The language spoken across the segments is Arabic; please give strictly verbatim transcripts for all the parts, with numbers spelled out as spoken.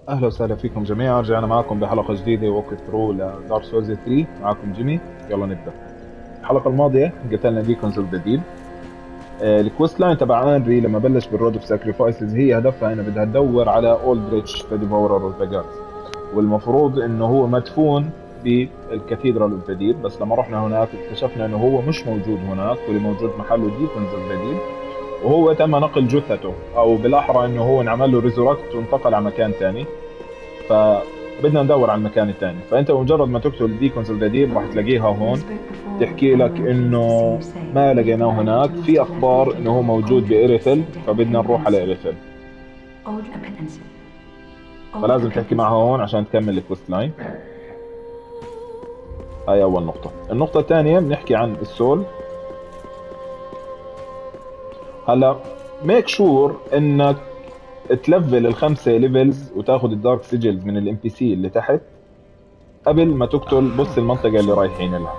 اهلا وسهلا فيكم جميعا. رجعنا معكم بحلقه جديده ووك ثرو لدارك سولز ثلاثة. معكم جيمي. يلا نبدا. الحلقه الماضيه قتلنا ديكونز اوف ذا ديب. الكويست لاين تبع انري لما بلش بالرود اوف ساكريفايسز هي هدفها انها بدها تدور على اولد ريتش ذا ديفورر اوف ذا جادز، والمفروض انه هو مدفون بالكاثيدرال اوف ذا ديب، بس لما رحنا هناك اكتشفنا انه هو مش موجود هناك، واللي موجود محله ديكونز اوف ذا ديب، وهو تم نقل جثته، او بالاحرى انه هو انعمل له ريزوركت وانتقل على مكان ثاني. فبدنا ندور على المكان الثاني. فانت بمجرد ما تكتب ديكونز اوف ذا ديب راح تلاقيها هون، تحكي لك انه ما لقيناه هناك، في اخبار انه هو موجود بإيريثل، فبدنا نروح على إيريثل. فلازم تحكي معها هون عشان تكمل الكوست لاين. هاي اول نقطة. النقطة الثانية بنحكي عن السول. هلا ميك شور انك تلفل الخمسة ليفلز وتاخذ الدارك سيجلز من الام بي سي اللي تحت قبل ما تقتل بص المنطقة اللي رايحين لها.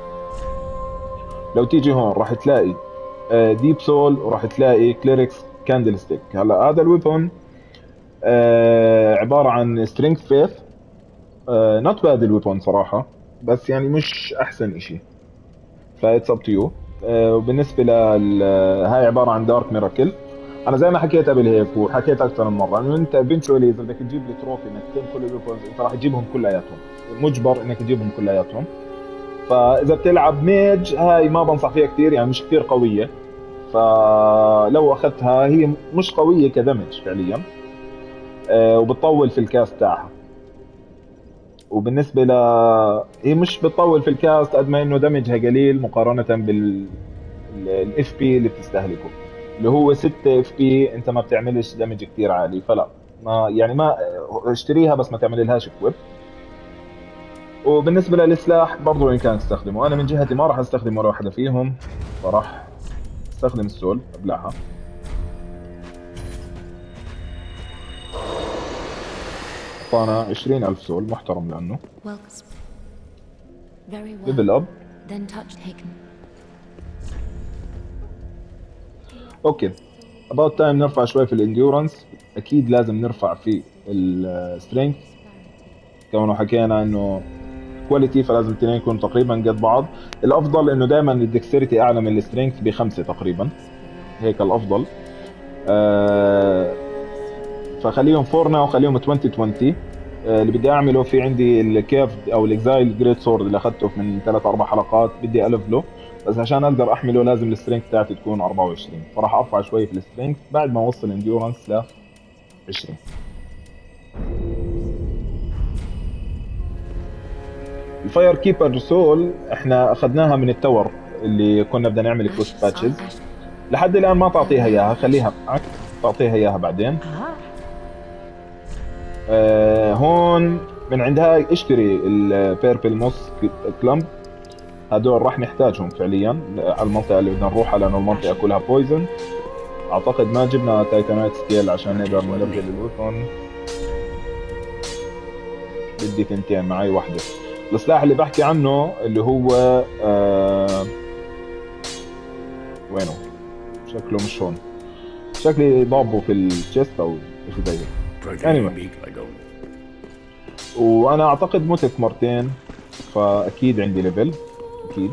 لو تيجي هون راح تلاقي ديب سول وراح تلاقي كليركس كاندل ستيك. هلا هذا الويبون عبارة عن سترينث فيث، نوت باد الويبون صراحة، بس يعني مش احسن اشي، فايتس اب تو يو. وبالنسبة ل هاي عبارة عن دارك ميراكل. انا زي ما حكيت قبل هيك وحكيت اكثر من مره انه انت ايفنتشولي اذا بدك تجيب لي تروفي انك تنقل الويبونز انت راح تجيبهم كلياتهم، مجبر انك تجيبهم كلياتهم. فاذا بتلعب ميج هاي ما بنصح فيها كثير، يعني مش كثير قويه، فلو اخذتها هي مش قويه كدمج فعليا، أه وبتطول في الكاست تاعها. وبالنسبه ل هي مش بتطول في الكاست قد ما انه دمجها قليل مقارنه بال الاف بي اللي بتستهلكه، اللي هو ستة اف بي، انت ما بتعملش دمج كثير عالي، فلا ما يعني ما اشتريها بس ما تعمل لهاش كويب. وبالنسبه للسلاح برضه ان كان استخدمه، انا من جهتي ما راح استخدم ولا واحده فيهم، فراح استخدم السول ابلعها. اعطانا عشرين ألف سول، محترم لانه ليفل اب. اوكي، اباوت تايم نرفع شوي في الانديورنس. اكيد لازم نرفع في السترينث، كونه حكينا انه كواليتي فلازم الاثنين يكونوا تقريبا قد بعض. الافضل انه دائما الدكستيريتي اعلى من السترينث بخمسه تقريبا، هيك الافضل. آه فخليهم فورنا وخليهم عشرين عشرين. آه اللي بدي اعمله في عندي الكيف او الاكزايل جريت سورد اللي اخذته من ثلاث اربع حلقات، بدي الفله، بس عشان اقدر احمله لازم السترينث تاعتي تكون أربعة وعشرين، فراح ارفع شوي في السترينث بعد ما اوصل انديورنس ل عشرين. الفاير كيبر سول احنا اخذناها من التور اللي كنا بدنا نعمل كوست باتشز. لحد الان ما تعطيها اياها، خليها معك تعطيها اياها بعدين. آه هون من عندها اشتري البيربل موس كلامب، هدول راح نحتاجهم فعليا على المنطقه اللي بدنا نروحها لانه المنطقه كلها بويزن. اعتقد ما جبنا تايتانايت سكيل عشان نقدر نلفل الويبون. بدي ثنتين، معي واحده. السلاح اللي بحكي عنه اللي هو آه وينه؟ شكله مش هون، شكلي ضابه في الشيست او شيء زي هيك. anyway. وانا اعتقد متت مرتين، فاكيد عندي ليفل اكيد.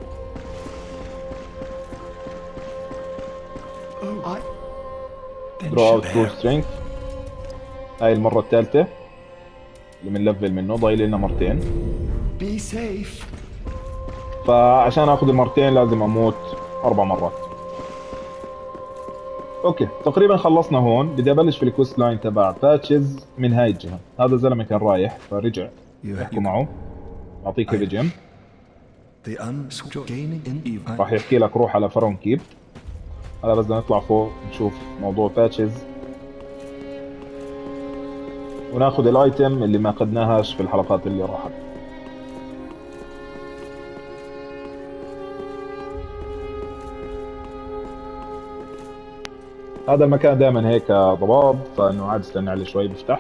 درو اوت ترو سترينث، هاي المره الثالثه اللي بنلفل منه، ضايل لنا مرتين. بي سيف. فعشان اخذ المرتين لازم اموت اربع مرات. اوكي تقريبا خلصنا هون. بدي ابلش في الكوست لاين تبع باتشز من هاي الجهه. هذا الزلمه كان رايح فرجع، احكوا معه اعطيك هيفي جيم، راح يحكي لك روح على فرون كيب. هلا بس بدنا نطلع فوق نشوف موضوع باتشز وناخذ الايتم اللي ما اخذناهاش في الحلقات اللي راحت. هذا المكان دائما هيك ضباب، فانه عاد استنى عليه شوي بفتح.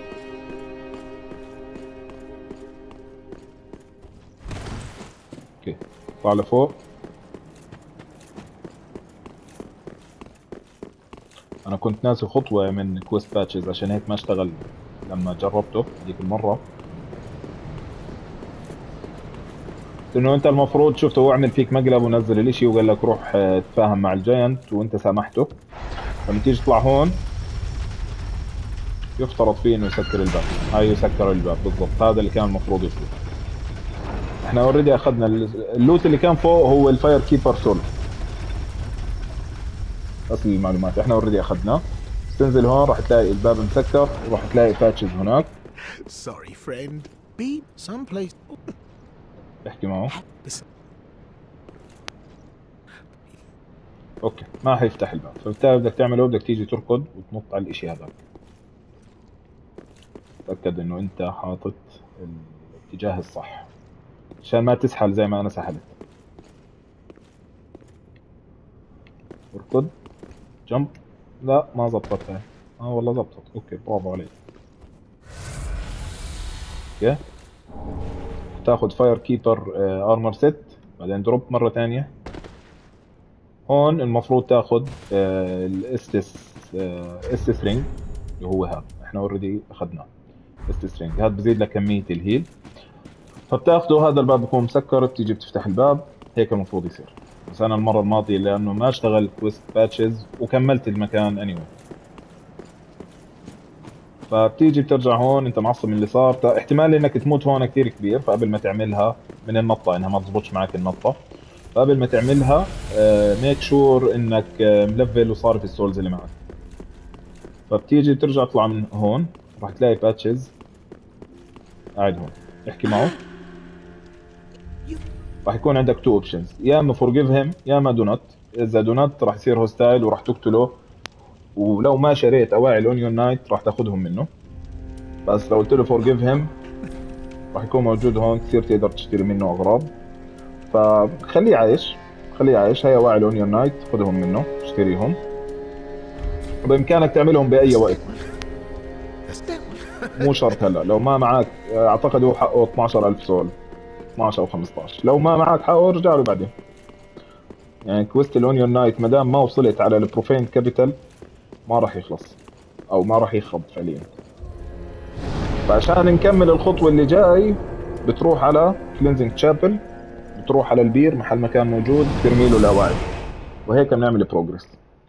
اوكي طلع لفوق. انا كنت ناسي خطوه من كويست باتشز عشان هيك ما اشتغل لما جربته ذيك المره، انه انت المفروض شفته هو عمل فيك مقلب ونزل الاشي وقال لك روح آه، تفاهم مع الجاينت وانت سامحته. لما تيجي تطلع هون يفترض فيه انه يسكر الباب. هاي يسكر الباب بالضبط، هذا اللي كان المفروض يصير. احنا اوريدي اخذنا اللوت اللي كان فوق، هو الفاير كيبر سول. اصل المعلومات احنا اوريدي اخذناه. تنزل هون راح تلاقي الباب مسكر، وراح تلاقي باتشز هناك. Sorry, friend. Be someplace. احكي معه. اوكي، ما حيفتح الباب، فبالتالي بدك تعمله بدك تيجي تركض وتنط على الاشي هذا. تأكد انه انت حاطط الاتجاه الصح عشان ما تسحل زي ما انا سحلت. اركض، جمب. لا ما زبطت هاي. اه والله زبطت. اوكي برافو عليك. اوكي، تاخذ فاير كيبر ارمر ست، بعدين دروب مره ثانيه. هون المفروض تاخذ الاستس استس رينج اللي هو هذا، احنا اوريدي اخذناه. استس رينج هذا بزيد لك كميه الهيل، فبتاخذه. هذا الباب بيكون مسكر، بتيجي بتفتح الباب. هيك المفروض يصير. بس انا المره الماضيه لانه ما اشتغل كويست باتشز وكملت المكان اني anyway. فبتيجي بترجع هون، انت معصب من اللي صار. احتمال انك تموت هون كثير كبير، فقبل ما تعملها من النطه انها ما تزبطش معك النطه، فقبل ما تعملها ميك شور انك آه، ملفل وصارف السولز اللي معك. فبتيجي ترجع تطلع من هون، راح تلاقي باتشز قاعد هون. احكي معه. راح يكون عندك تو اوبشنز، يا اما فورجيف هيم يا اما دو نوت. اذا دو نوت راح يصير هوستايل وراح تقتله، ولو ما شريت اواعي الاونيون نايت راح تاخذهم منه. بس لو قلت له فورجيف هيم راح يكون موجود هون، تصير تقدر تشتري منه اغراض. فخليه عايش، خليه عايش. هي اواعي الاونيون نايت خذهم منه، اشتريهم. وبامكانك تعملهم باي وقت، مو شرط هلا. لو ما معك، اعتقد هو حقه اثناشر ألف سول، اثناشر او خمسطعش. لو ما معك حقه ارجع له بعدين. يعني كويست الاونيون نايت ما دام ما وصلت على البروفين كابيتال ما راح يخلص، او ما راح يخرب فعليا. فعشان نكمل الخطوه اللي جاي بتروح على كلينزنج تشابل، بتروح على البير محل ما كان موجود، ترمي له الاواعي، وهيك بنعمل بروجرس.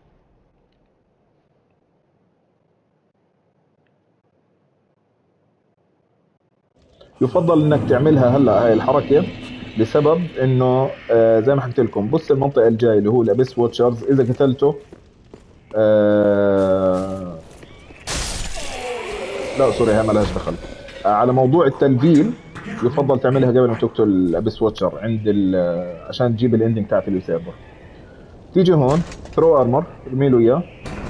يفضل انك تعملها هلا هاي الحركه لسبب انه آه زي ما حكيت لكم، بص المنطقه الجاي اللي هو الابيس واتشرز، اذا قتلته آه لا سوري هاي ما لهاش دخل. آه على موضوع التلفيل يفضل تعملها قبل ما تقتل الابيس واتشر عند عشان تجيب الاندنج تاعت السيرفر. تيجي هون ثرو ارمر، ارمي له اياه،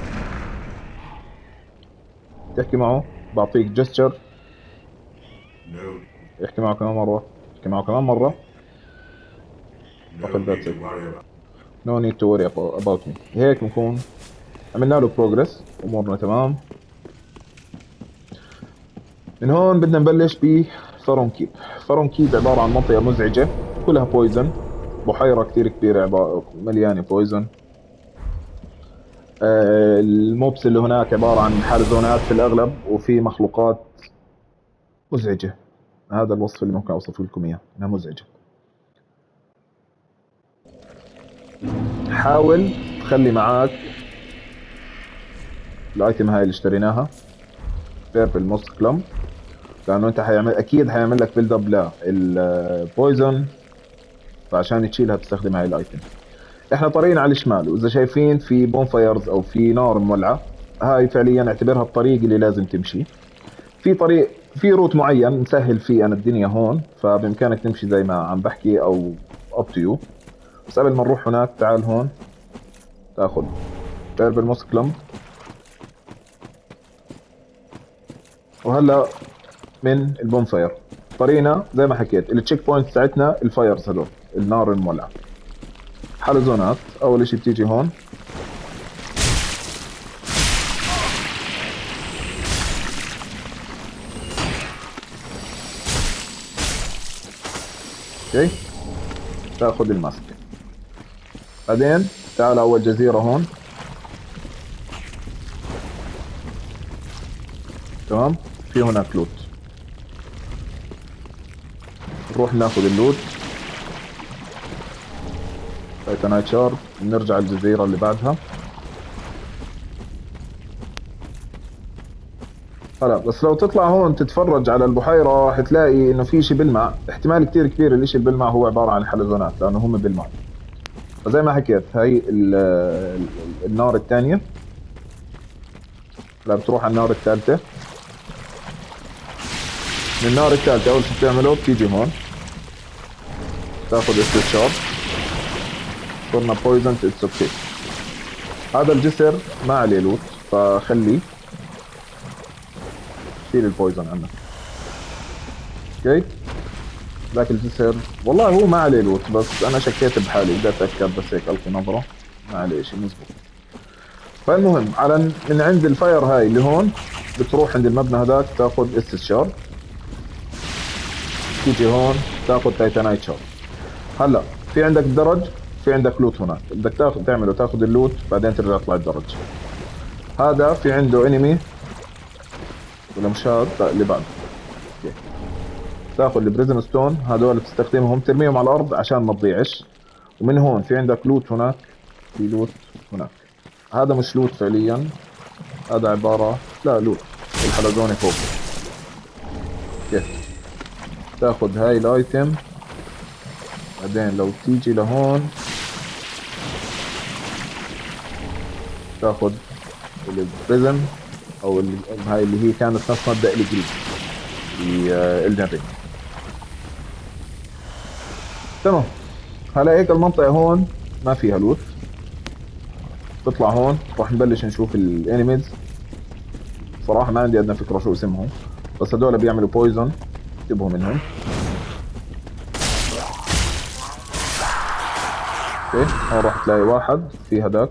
تحكي معه، بعطيك جستشر، احكي معه كمان مره، احكي معه كمان مره. فقط ذاتس ات. نو نيد تو وري اباوت مي. هيك بنكون عملنا له بروجرس، امورنا تمام. من هون بدنا نبلش بفارون كيب. فارون كيب عباره عن منطقه مزعجه كلها بويزن، بحيره كثير كبيره مليانه بويزن. آه الموبس اللي هناك عباره عن حلزونات في الاغلب، وفي مخلوقات مزعجه. هذا الوصف اللي ممكن اوصف لكم اياه، انها مزعجه. حاول تخلي معاك الايتم هاي اللي اشتريناها، بيربل موست كلم، لانه انت حيعمل اكيد حيعمل لك بيلد اب للبويزن، فعشان تشيلها بتستخدم هاي الايتم. احنا طريقنا على الشمال، واذا شايفين في بون فايرز او في نار مولعه، هاي فعليا اعتبرها الطريق اللي لازم تمشي. في طريق في روت معين مسهل فيه انا الدنيا هون، فبامكانك تمشي زي ما عم بحكي او اب تو يو. بس قبل ما نروح هناك تعال هون تاخذ بيربل موست كلم. وهلا من البون فاير طريقنا زي ما حكيت، التشيك بوينت تاعتنا الفايرز هذول، النار المولعه، حلزونات. اول شيء بتيجي هون اوكي، تاخذ الماسك. بعدين تعال اول جزيره هون، تمام، في هناك لوت. نروح ناخذ اللوت تايتانايت شارب، نرجع الجزيرة اللي بعدها. هلا بس لو تطلع هون تتفرج على البحيرة راح تلاقي انه في شيء بلمع، احتمال كتير كبير الاشي اللي بلمع هو عبارة عن حلزونات لانه هم بلمعوا. فزي ما حكيت هاي ال ال النار الثانية. لا بتروح على النار الثالثة. من النار الثالثة اول شيء بتعمله بتيجي هون تاخذ استشار. صرنا بويزنت اتس اوكي. هذا الجسر ما عليه لوت فخليه، شيل البويزن عنه. اوكي ذاك الجسر والله هو ما عليه لوت، بس انا شكيت بحالي بدي اتاكد، بس هيك القي نظره ما عليه شيء مزبوط. فالمهم على من عند الفاير هاي اللي هون بتروح عند المبنى هذاك تاخذ استشار. تيجي هون تاخذ تايتانايت شارب. هلا في عندك درج، في عندك لوت هناك بدك تاخذ تعمله، تاخذ اللوت بعدين ترجع تطلع الدرج. هذا في عنده انمي ولا مش هذا؟ لا اللي بعده. اوكي تاخذ البريزن ستون هذول بتستخدمهم ترميهم على الارض عشان ما تضيعش. ومن هون في عندك لوت هناك، في لوت هناك. هذا مش لوت فعليا، هذا عبارة لا لوت الحلزونة فوق. اوكي تاخذ هاي الايتم بعدين لو تيجي لهون تاخذ البريزن او اللي هاي اللي هي كانت نفس مبدأ الجريد في إلدن رينج. تمام هلا هيك المنطقة هون ما فيها لوت. تطلع هون راح نبلش نشوف الانيميز. صراحة ما عندي ادنى فكرة شو اسمهم، بس هدول بيعملوا بويزن انتبهوا منهم. اوكي هون راح تلاقي واحد في هداك.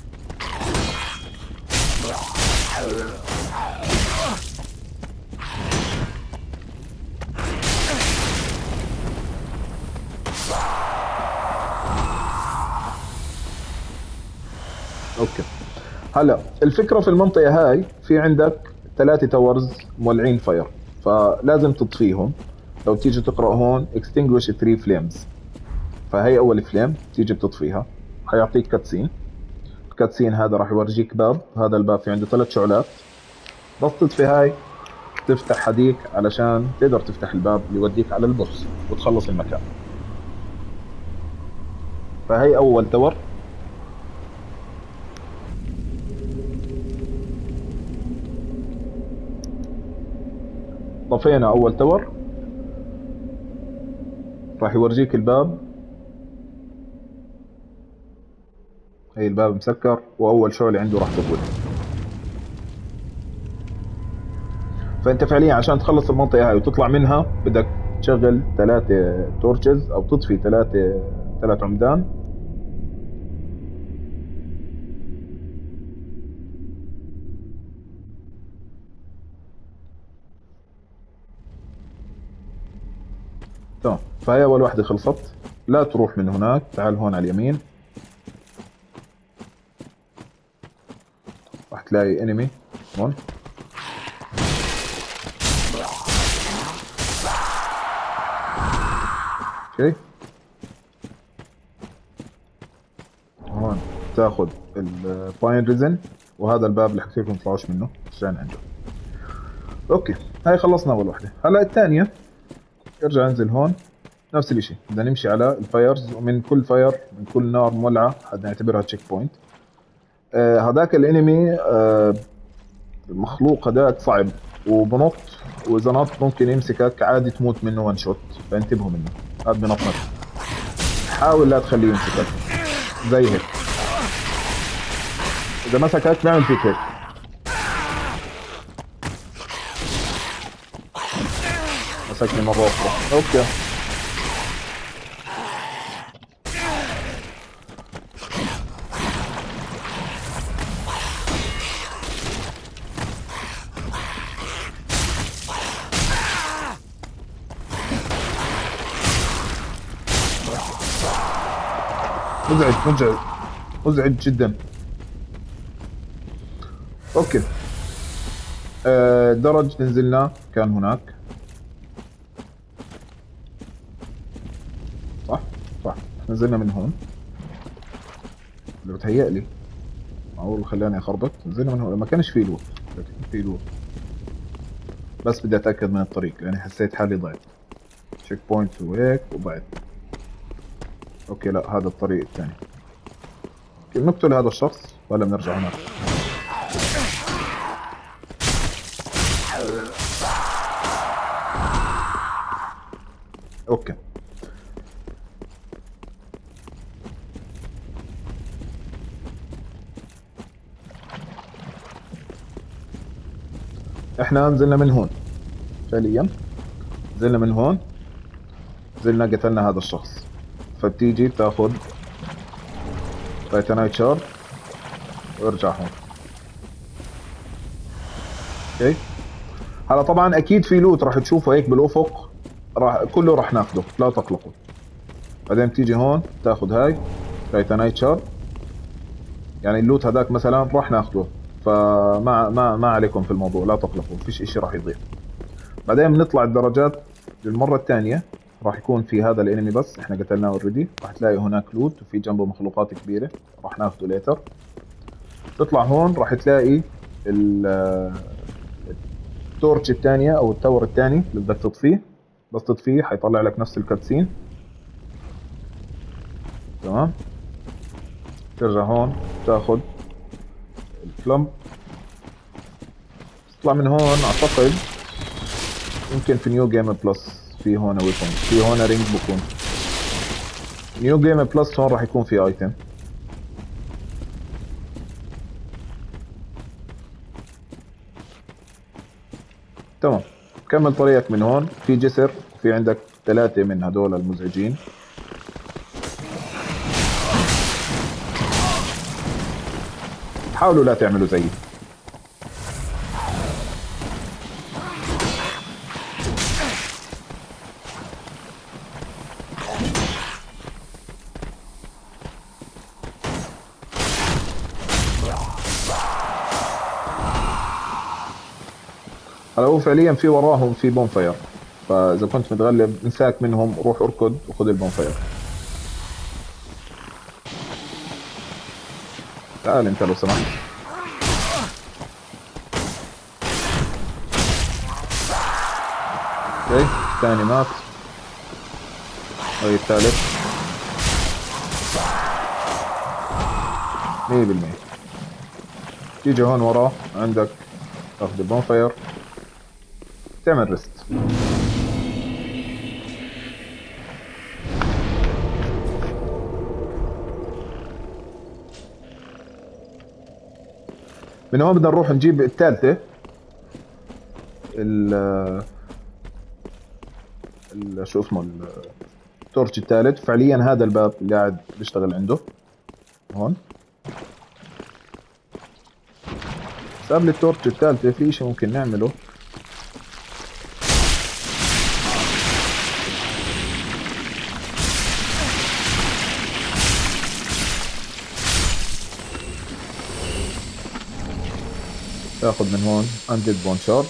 اوكي هلا الفكرة في المنطقة هاي في عندك ثلاثة تاورز مولعين فاير فلازم تطفيهم. لو تيجي تقرأ هون extinguish three flames، فهي اول فليم تيجي بتطفيها حيعطيك كاتسين. الكاتسين هذا راح يورجيك باب، هذا الباب في عنده ثلاث شعلات، بس تطفي هاي تفتح حديك علشان تقدر تفتح الباب اللي يوديك على البوس وتخلص المكان. فهي اول تاور. طفينا اول تاور راح يورجيك الباب. هي الباب مسكر واول شعلة عنده راح تطول. فانت فعليا عشان تخلص المنطقة هاي وتطلع منها بدك تشغل ثلاثة تورتشز او تطفي ثلاثة ثلاث عمدان. تمام فهي اول واحدة خلصت. لا تروح من هناك، تعال هون على اليمين راح تلاقي انمي هون. اوكي هون تاخذ الباين ريزن وهذا الباب اللي حكيت لكم تطلعوش منه عشان عنده. اوكي هاي خلصنا اول وحده. هلا الثانيه ارجع انزل هون نفس الاشي بدنا نمشي على الفايرز، ومن كل فاير من كل نار مولعه بدنا نعتبرها تشيك بوينت. آه هذاك الانمي آه المخلوق هذاك صعب وبنط، واذا نط ممكن يمسكك عادي تموت منه وان شوت، فانتبهوا منه. هذا بنط نط حاول لا تخليه يمسكك زي هيك. اذا مسكك بيعمل فيك هيك. مسكني مرة أخرى. أوكي مزعج مزعج مزعج جدا. اوكي آه درج نزلنا كان هناك. صح صح نزلنا من هون. اللي بتهيألي معقول خلاني اخربط. نزلنا من هون ما كانش في لوت، لكن في لوت، بس بدي اتاكد من الطريق لاني حسيت حالي ضعت. تشيك بوينت وهيك وضعت. اوكي لا هذا الطريق الثاني. كيف نقتل هذا الشخص ولا بنرجع هناك؟ اوكي احنا نزلنا من هون فعليا، نزلنا من هون، نزلنا قتلنا هذا الشخص، فبتيجي بتاخذ تايتانايت شارد وارجع هون. اوكي هلا طبعا اكيد في لوت راح تشوفه هيك بالافق، راح كله راح ناخذه لا تقلقوا. بعدين بتيجي هون تاخذ هاي تايتانايت شارد، يعني اللوت هذاك مثلا راح ناخذه، فما ما ما عليكم في الموضوع لا تقلقوا، فيش اشي راح يضيع. بعدين بنطلع الدرجات للمره الثانيه، راح يكون في هذا الانمي بس احنا قتلناه اوريدي، راح تلاقي هناك لوت وفي جنبه مخلوقات كبيره راح ناخذه ليتر. تطلع هون راح تلاقي التورتش الثانيه او التور الثاني اللي بدك تطفيه، بس تطفيه حيطلع لك نفس الكاتسين. تمام ترجع هون تاخذ الكلمب، تطلع من هون. اعتقد يمكن في نيو جيم بلس في هون ويبون، في هون رينج بكون نيو جيم بلس، هون راح يكون في ايتم. تمام كمل طريقك من هون، في جسر وفي عندك ثلاثة من هدول المزعجين. حاولوا لا تعملوا زيي. هلا هو فعليا في وراهم في بونفاير، فاذا كنت متغلب انساك منهم، روح اركض وخذ البونفاير. تعال انت لو سمحت. اوكي الثاني مات، هاي الثالث مية بالمية. تيجي هون وراه عندك تاخذ البونفاير تعمل ريست. من هون بدنا نروح نجيب الثالثة، ال شو اسمه التورش الثالث. فعليا هذا الباب اللي قاعد بيشتغل عنده هون. بس قبل التورش الثالثة في اشي ممكن نعمله. تاخذ من هون اندد بون شارد،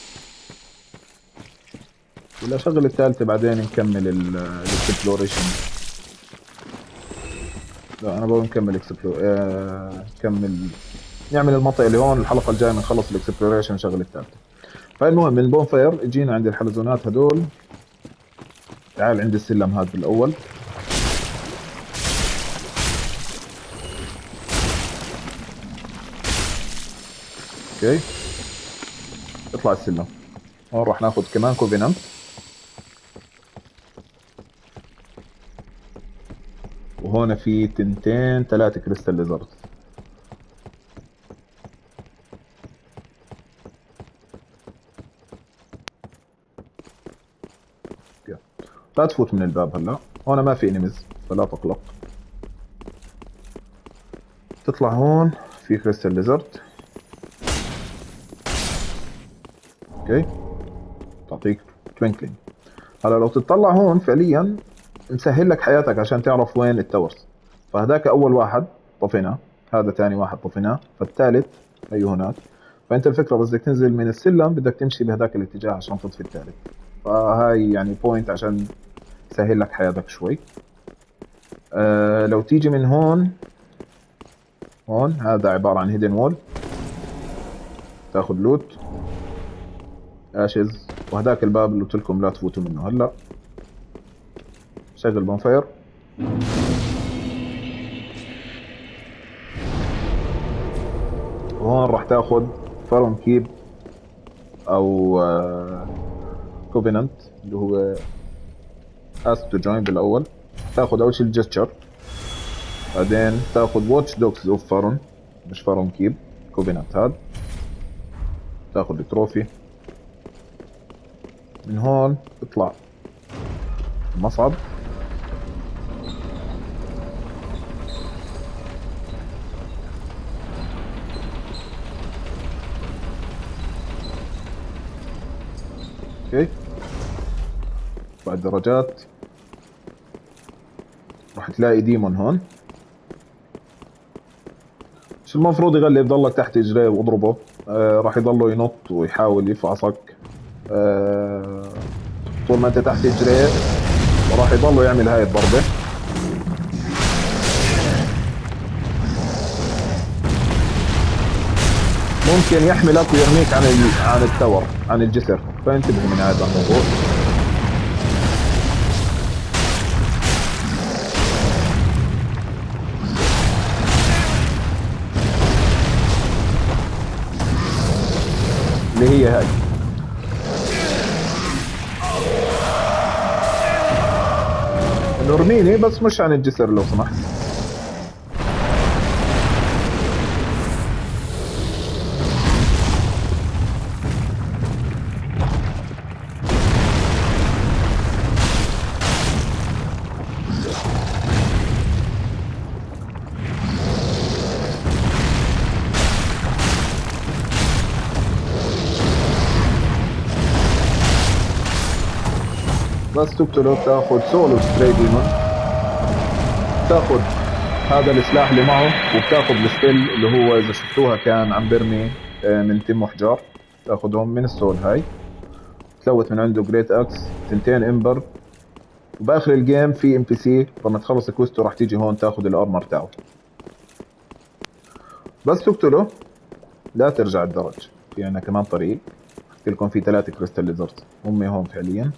ولا شغل الثالثة بعدين نكمل الاكسبلوريشن. لا انا بقول نكمل اكسبلور آه... نكمل نعمل المنطقة اللي هون. الحلقة الجاية بنخلص الاكسبلوريشن نشغل الثالثة. فالمهم من البون فاير اجينا عند الحلزونات هدول. تعال عند السلم هذا بالاول. اوكي اطلع السلم. هون راح ناخذ كمان كوفينانت، وهون في تنتين ثلاثة كريستال ليزرد. لا تفوت من الباب هلا، هون ما في انيميز فلا تقلق. تطلع هون في كريستال ليزرد. اوكي تعطيك توينكلينج. هلا لو تطلع هون فعليا مسهل لك حياتك عشان تعرف وين التورز. فهداك اول واحد طفيناه، هذا ثاني واحد طفيناه، فالثالث اي هناك. فانت الفكره بس بدك تنزل من السلم بدك تمشي بهذاك الاتجاه عشان تطفي الثالث. فهاي يعني بوينت عشان يسهل لك حياتك شوي. أه لو تيجي من هون، هون هذا عباره عن هيدن وول، تاخذ لوت اشز. وهذاك الباب اللي قلت لكم لا تفوتوا منه. هلا شغل بونفاير. وهون راح تاخذ فارون كيب او كوفيننت اللي هو اسك تو جوين بالاول. تاخذ اول شيء الجستشر، بعدين تاخذ واتش دوكس اوف فارون، مش فارون كيب، كوفيننت هذا. تاخذ التروفي. من هون اطلع المصعد. اوكي بعد درجات راح تلاقي ديمون هون. مش المفروض يغلب، ضلك تحت اجريه واضربه. آه راح يضله ينط ويحاول يفعصك آه طول ما انت تحت اجريه، وراح يضله يعمل هاي الضربه. ممكن يحملك ويرميك عن عن التور، عن الجسر، فانتبه من هذا الموضوع. اللي هي هاي. ارميني بس مش عن الجسر لو سمحت. بس تقتله تاخذ سولو ستري ديمون، تاخذ هذا السلاح اللي معه، وبتاخذ السبيل اللي هو اذا شفتوها كان عم برمي من تم وحجار، تاخذهم من السول هاي. تلوث من عنده جريت اكس، تنتين امبر. وباخر الجيم في ام بي سي لما تخلص الكويست راح تيجي هون تاخذ الارمر تاعه. بس تقتله لا ترجع الدرج. في عنا كمان طريق، قلت لكم في ثلاثة كريستال ليزرد هم هون فعليا.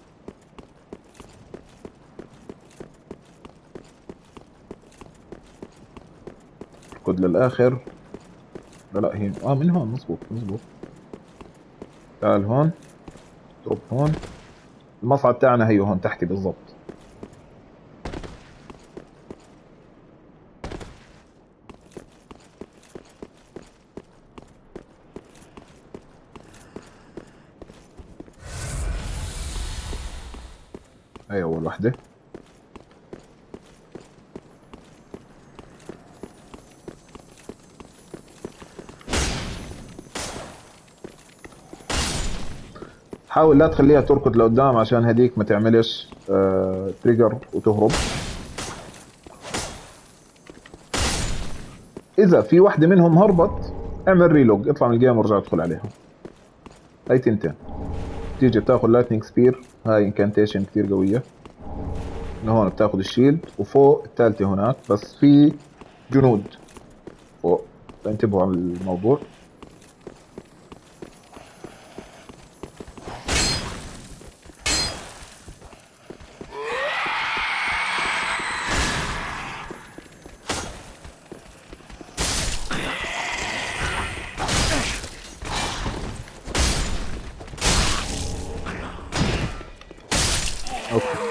اركض للاخر. لا لا هي اه من هون. مزبوط مزبوط. تعال هون، اضرب هون. المصعد تاعنا هي هون تحتي بالضبط. هي اول وحده. حاول لا تخليها تركض لقدام عشان هديك ما تعملش آه تريجر وتهرب. اذا في وحده منهم هربت اعمل ريلوج، اطلع من الجيم وارجع ادخل عليها. هاي تنتين. تيجي بتاخذ لايتنينج سبير، هاي انكانتيشن كثير قويه. من هون بتاخذ الشيلد، وفوق الثالثه هناك بس في جنود فوق، فانتبهوا على الموضوع. اوكي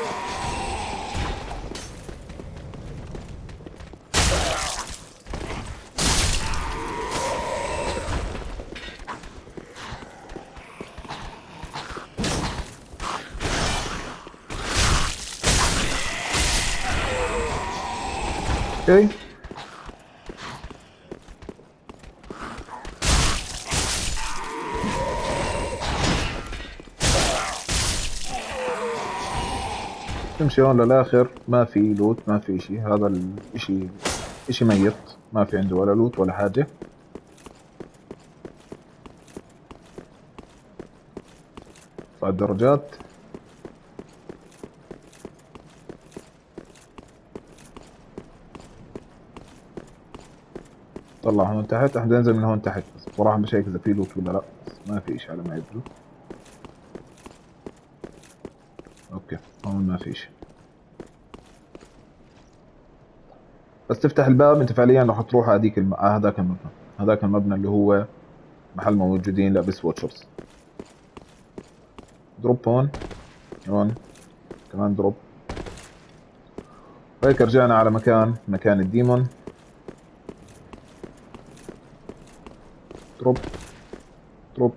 اوكي. تمشي هون للاخر، ما في لوت ما في اشي. هذا الاشي اشي ميت، ما في عنده ولا لوت ولا حاجة. نطلع الدرجات. طلع هون تحت، احنا بدنا ننزل من هون تحت، بس بصراحة مش هيك اذا في لوت ولا لا، بس ما في اشي على ما يبدو. اوكي هون ما في اشي، بس تفتح الباب انت فعليا راح تروح على هذيك الم... على هذاك المبنى، هذاك المبنى اللي هو محل موجودين لابس واتشرز. دروب هون، هون كمان دروب. وهيك رجعنا على مكان مكان الديمون. دروب دروب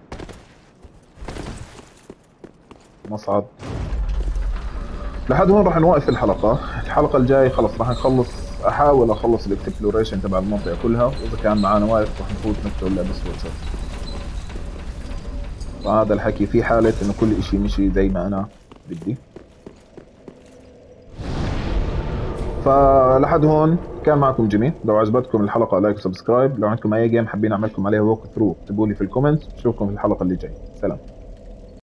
مصعد. لحد هون راح نوقف الحلقة. الحلقة الجاي خلص راح نخلص، احاول اخلص الاكسبلوريشن تبع المنطقة كلها، واذا كان معنا واقف راح نفوت نقتل لابس واتشرز. فهذا الحكي في حالة انه كل اشي مشي زي ما انا بدي. فلحد هون كان معكم جيمي. لو عجبتكم الحلقة لايك وسبسكرايب. لو عندكم اي جيم حابين اعملكم عليها ووك ثرو اكتبوا لي في الكومنتس. بشوفكم في الحلقة اللي جاي. سلام.